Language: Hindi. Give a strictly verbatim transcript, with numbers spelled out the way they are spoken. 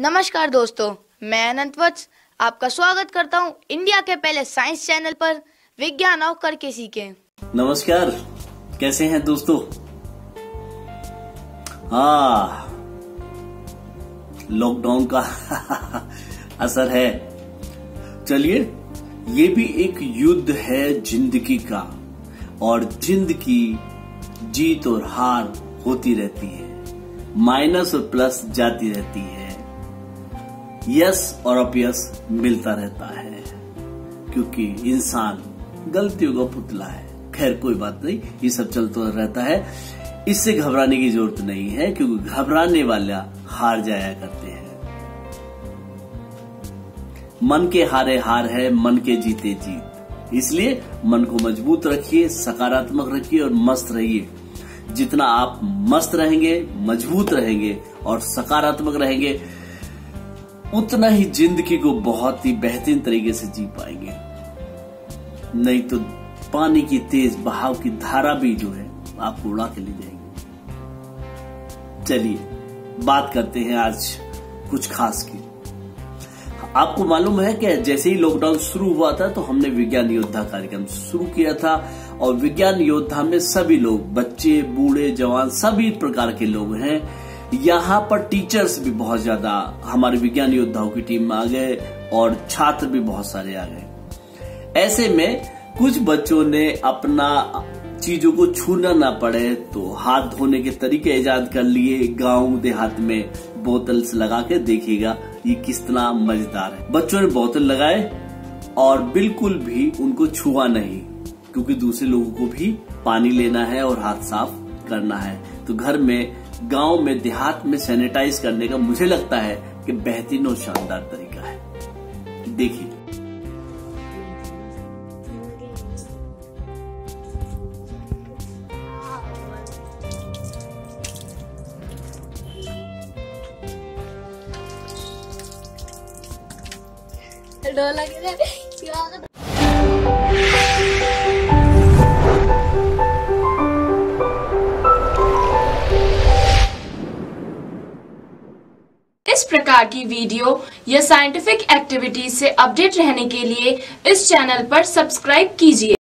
नमस्कार दोस्तों, मैं अनंत वत्स आपका स्वागत करता हूं इंडिया के पहले साइंस चैनल पर विज्ञान और करके सीखें। नमस्कार, कैसे हैं दोस्तों। हाँ, लॉकडाउन का असर है। चलिए, ये भी एक युद्ध है जिंदगी का, और जिंदगी जीत और हार होती रहती है, माइनस और प्लस जाती रहती है, यस और अपयस मिलता रहता है, क्योंकि इंसान गलतियों का पुतला है। खैर कोई बात नहीं, ये सब चलता रहता है, इससे घबराने की जरूरत नहीं है, क्योंकि घबराने वाला हार जाया करते हैं। मन के हारे हार है, मन के जीते जीत। इसलिए मन को मजबूत रखिए, सकारात्मक रखिए और मस्त रहिए। जितना आप मस्त रहेंगे, मजबूत रहेंगे और सकारात्मक रहेंगे, उतना ही जिंदगी को बहुत ही बेहतरीन तरीके से जी पाएंगे। नहीं तो पानी की तेज बहाव की धारा भी जो है आपको उड़ा के ले जाएगी। चलिए बात करते हैं आज कुछ खास की। आपको मालूम है कि जैसे ही लॉकडाउन शुरू हुआ था तो हमने विज्ञान योद्धा कार्यक्रम शुरू किया था, और विज्ञान योद्धा में सभी लोग, बच्चे, बूढ़े, जवान, सभी प्रकार के लोग हैं। यहाँ पर टीचर्स भी बहुत ज्यादा हमारे विज्ञान योद्धाओं की टीम में आ गए और छात्र भी बहुत सारे आ गए। ऐसे में कुछ बच्चों ने अपना चीजों को छूना ना पड़े तो हाथ धोने के तरीके इजाद कर लिए। गांव देहात में बोतल से लगा के देखिएगा ये कितना मजेदार है। बच्चों ने बोतल लगाए और बिल्कुल भी उनको छुआ नहीं, क्योंकि दूसरे लोगों को भी पानी लेना है और हाथ साफ करना है। तो घर में, गांव में, देहात में सैनिटाइज करने का मुझे लगता है कि बेहतरीन और शानदार तरीका है। देखिए, डर लग रहा है। इस प्रकार की वीडियो या साइंटिफिक एक्टिविटीज से अपडेट रहने के लिए इस चैनल पर सब्सक्राइब कीजिए।